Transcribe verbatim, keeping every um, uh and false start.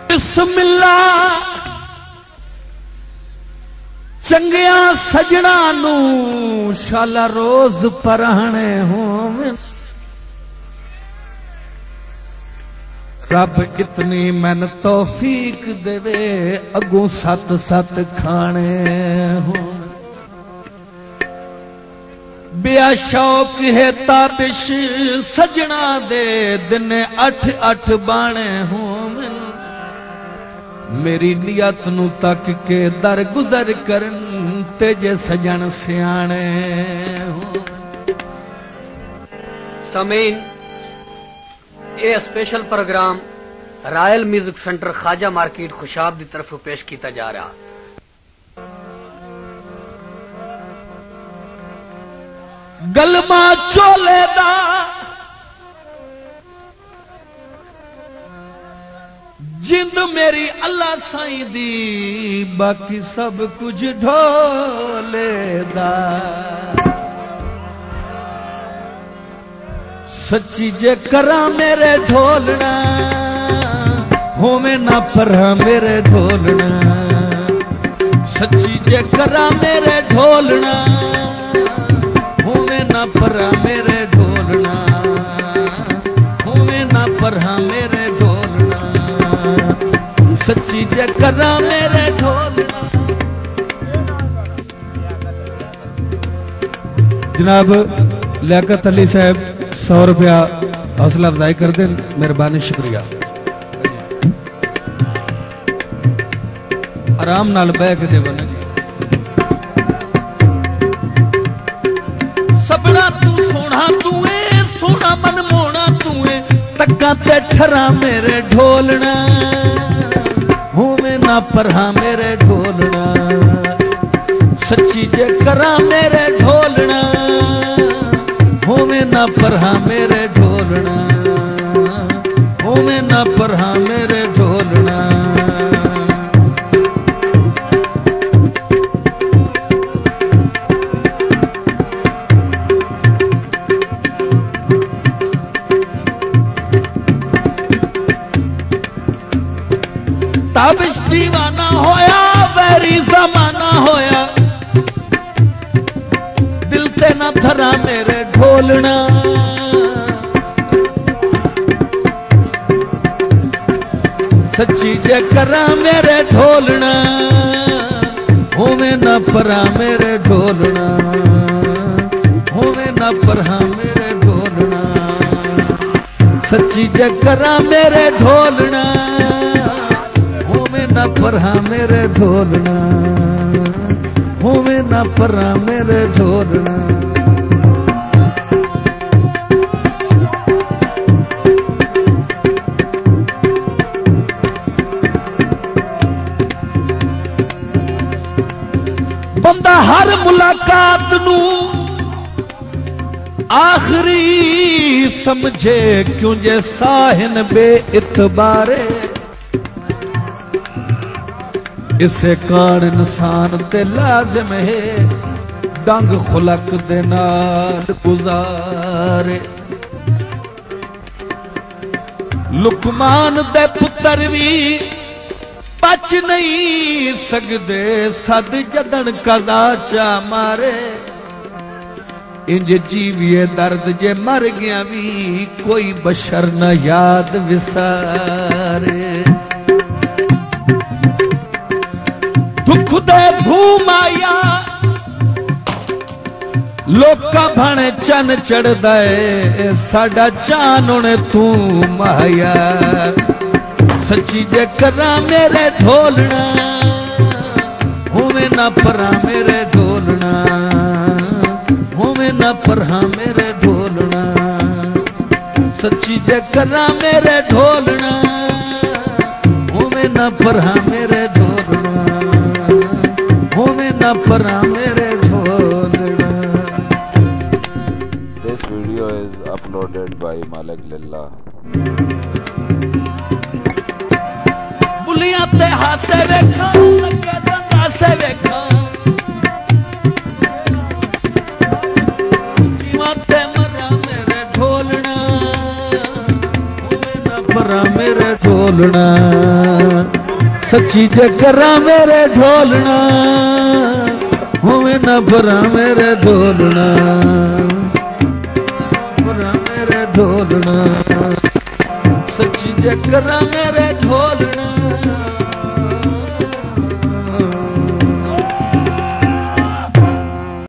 बिस्मिल्लाह चंगिया सजना नू शाला रोज पढ़ने होवे रब इतनी मैन तौफीक देवे अगू सत सत खाने हो बिया शौक है ताबिश सजना दे दिन अठ अठ बाणे हो मेरी नियत नू तक के दर गुजर करन तेजे सजन सियाने हो। समीन ये special program royal music centre Khawaja market Khushab की तरफ पेश किया जा रहा। गलमा चोले दा जिंद मेरी अल्लाह साईं दी बाकी सब कुछ ढोले दा सच्ची जे करा मेरे ढोलना होवे ना परा मेरे ढोलना सच्ची जे करा मेरे ढोलना होवे ना परा मेरे ढोलना होवे ना परा मेरे ढोलना सच्ची जे करा मेरे ढोलना। जनाब लियाकत अली साहब सौ रुपया हौसला अफजाई कर दे मेहरबानी शुक्रिया। आराम नाल बह के दे बने सबना तू सोना तू ए सोना मन मोना तू ए तक्का ते ठरा मेरे ढोलना होवे ना परा मेरे ढोलना सच्ची जे करा मेरे ढोलना होवे ना परा मेरे ढोलना होवे ना परा मेरे ढोलना। ताबिश दीवाना होया वैरी जमाना होया दिल ते ना थरा मेरे ढोलना सच्ची जे करा मेरे ढोलना होवे ना परा मेरे ढोलना होवे ना परा मेरे ढोलना सच्ची जे करा मेरे ढोलना होवे ना परा मेरे ढोलना होवे ना परा मेरे ढोलना। बंदा हर मुलाकात नू आखिरी समझे क्यों जे साहिन बे इतबारे इसे कान इंसान ते लाजिम है डंग खुलक दे नाल गुजारे लुकमान दे पुत्र भी बच नहीं सकदे सद जदन कदा चा मारे इंज जीविए दर्द जे मर गया भी कोई बशर न याद विसारे दुख दे धूम आया लोका भाने चन चढ़दा है साडा चान हुण तू माया सच्ची जे करा मेरे ढोलना होवे ना परा मेरे ढोलना होवे ना परा मेरे ढोलना सच्ची जे करा मेरे ढोलना होवे ना परा मेरे ढोलना होवे ना परा मेरे ढोलना। This video is uploaded by Malik Lillah. बुलिया ते हासे वेखा लगे दंदा से वेखा जीवा ते मरा मेरे ढोलना होवे ना परा मेरे ढोलना सच्ची जकरा मेरे ढोलना होवे ना परा मेरे ढोलना परा मेरे ढोलना सच्ची जकरा मेरे